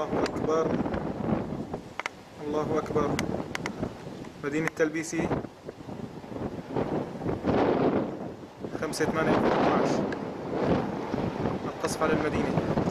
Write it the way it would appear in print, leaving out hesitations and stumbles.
الله أكبر، الله أكبر. مدينة تلبيسي 5/8/2012. القصف على المدينة.